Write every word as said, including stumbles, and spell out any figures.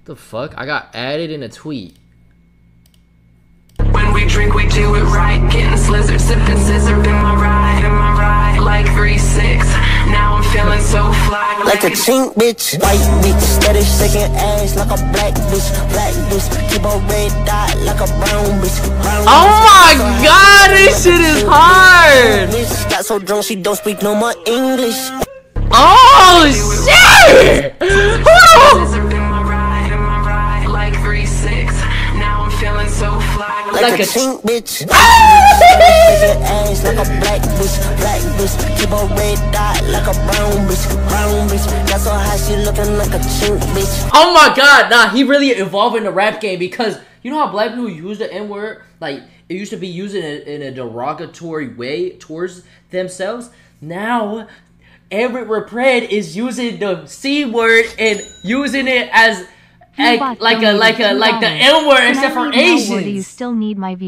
The fuck? I got added in a tweet. When we drink, we do it right. Getting slizzard, sipping scissor in my ride, in my ride. Like three six. Now I'm feeling so fly. Like a chink bitch, white bitch, steady shaking ass like a black bitch, black bitch. Keep a red dot like a brown bitch, brown Oh my bitch. god, this shit is hard! Bitch got so drunk she don't speak no more English. Oh shit! Scissor in my ride, in my ride. Like three six. Now I'm feeling so fly. Like, Like a a chink bitch, shaking ass like a black bitch, black bitch. Keep a red dot like a brown bitch, brown bitch. That's all how she looking like a chink bitch. Oh my god, nah, he really evolved in the rap game because you know how black people use the N-word? Like, it used to be used in a, in a derogatory way towards themselves. Now, every repred is using the C word and using it as, as like a like a like the N word except for Asians. Do you still need my